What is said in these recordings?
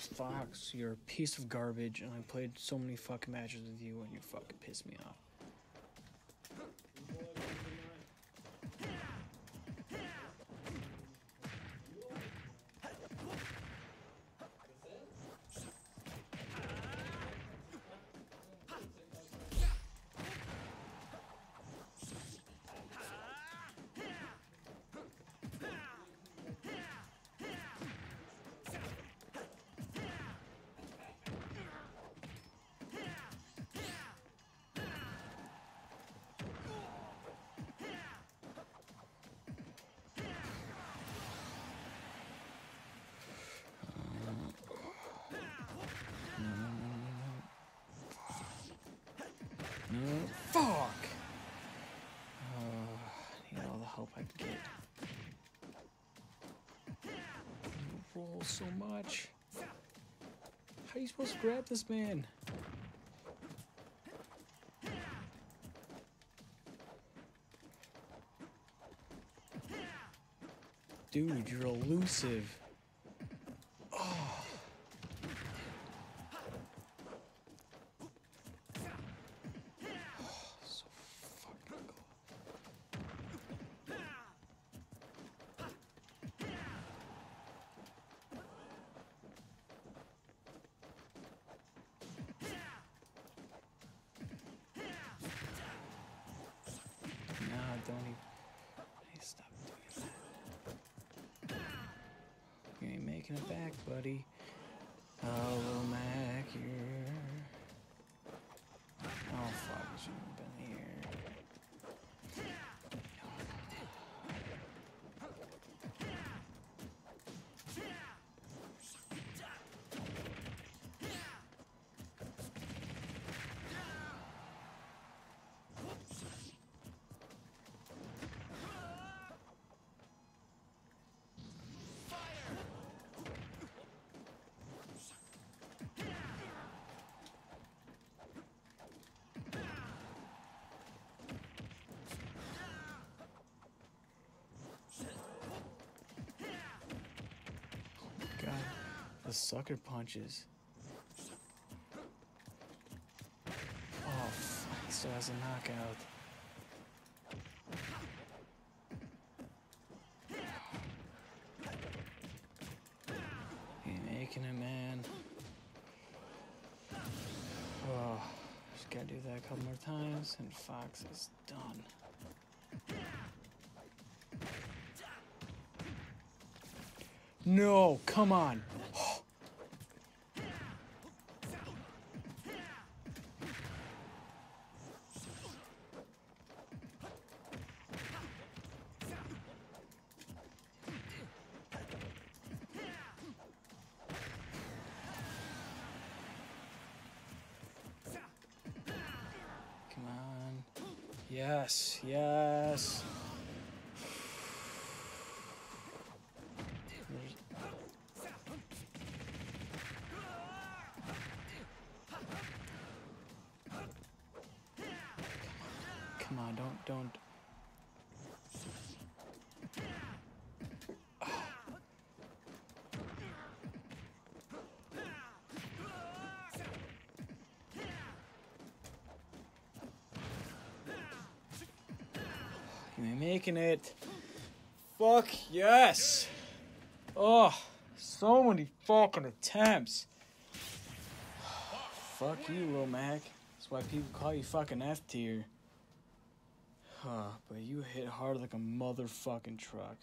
Fox, you're a piece of garbage, and I played so many fucking matches with you, and you fucking pissed me off. No, fuck! I need all the help I can get. You roll so much. How are you supposed to grab this man? Dude, you're elusive. Oh. So fucking cool. Nah, don't even. I need to stop doing that. You ain't making it back, buddy. Oh, little Mac, you're. Oh, fuck, I shouldn't have been here. God, the sucker punches. Oh, fuck, he still has a knockout. Ain't making it, man. Oh, just gotta do that a couple more times, and Fox is done. No, come on. Come on. Yes, yes. Come on, don't. You ain't making it. Fuck yes. Oh, so many fucking attempts. Fuck you, Lil Mac. That's why people call you fucking F tier. But you hit hard like a motherfucking truck.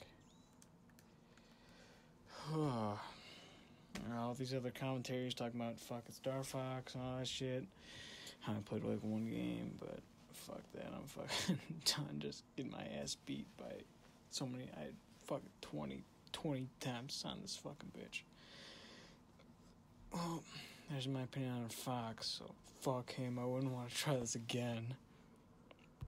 All these other commentaries talking about fucking Star Fox and all that shit. I played like one game, but fuck that. I'm fucking done just getting my ass beat by so many. I had fucking 20 attempts on this fucking bitch. Well, there's my opinion on Fox, so fuck him. I wouldn't want to try this again.